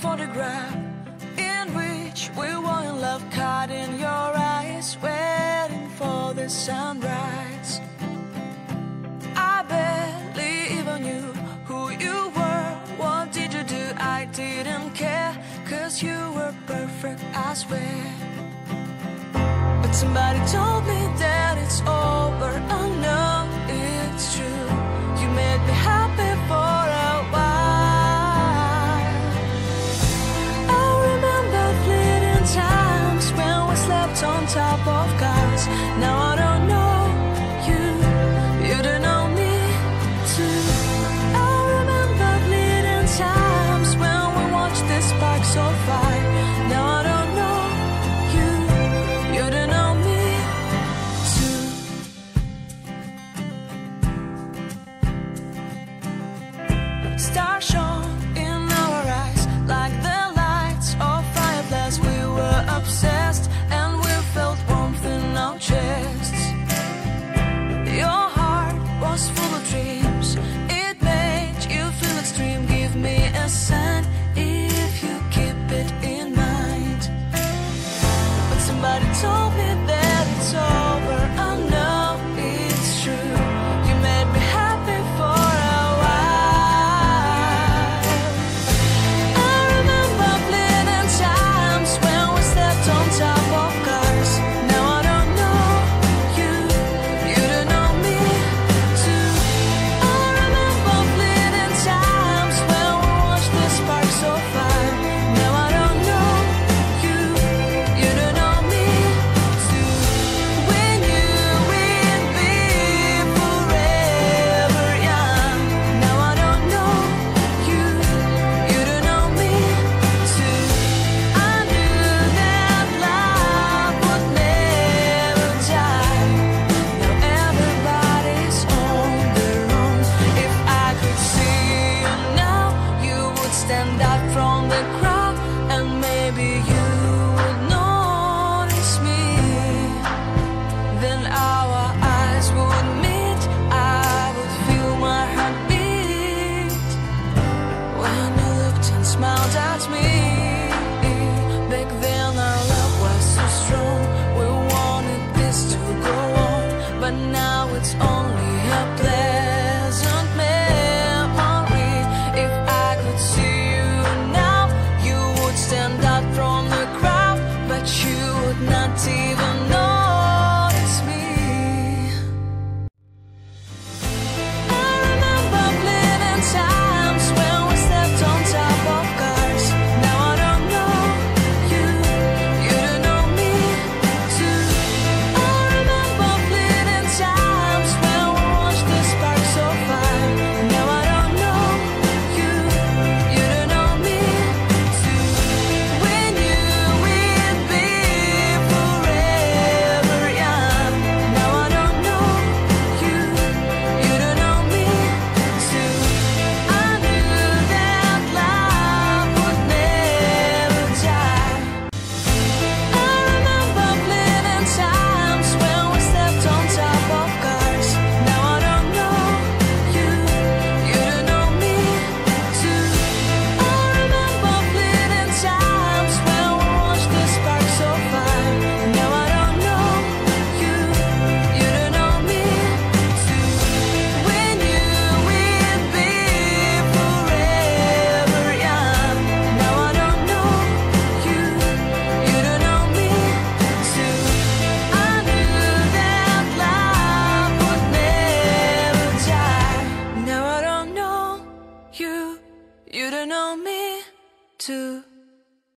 photograph in which we were in love, caught in your eyes, waiting for the sunrise. I barely even knew who you were. What did you do? I didn't care, 'cause you were perfect, I swear. But somebody told me that it's over. I know it's true. You made me happy for a while. I remember fleeting times when we slept on top of cars. Now I don't know you, you don't know me too. I remember fleeting times when we watched the sparks so fire. Now I don't know you, you don't know me too. Stars shone in our eyes like the lights of fireflies. We were obsessed and we felt warmth in our chests. Your heart was full of dreams. It made you feel extreme. Give me a sign if you keep it in mind. But somebody told me that it's over. I know it's true. You made me happy for a while. I remember fleeting times when we slept on top of cars. Now I don't know you, you don't know me too. I remember fleeting times when we watched the sparks so fire. Now I don't know you, you don't know me too. We knew we'd be forever young. Now I don't know you, you don't know me too. I knew that love would never die. Now everybody's on their own. If I could see you now, you would stand out from the crowd, and maybe you would notice me. Then our eyes would meet. I would feel my heart beat when you looked and smiled at me. Back then our love was so strong. We wanted this to go on, but now it's only a pleasant memory. If I could see you now, you would stand out from the crowd, but you would not even notice me. I remember fleeting times when we slept on top of cars. Now I don't know you, you don't know me too. I remember fleeting times when we watched the sparks so fire. Now I don't know you, you don't know me too. We knew we'd be forever young. Now I don't know you, you don't know me too. I knew that love would never die. I remember fleeting times when we slept on top of cars. Now I don't know you, you don't know me too. I remember fleeting times when we watched the sparks so fire. Now I don't know you, you don't know me too. We knew we'd be forever young. Now I don't know you, you don't know me too. I knew that love would never die. Now I don't know you, you don't know me too.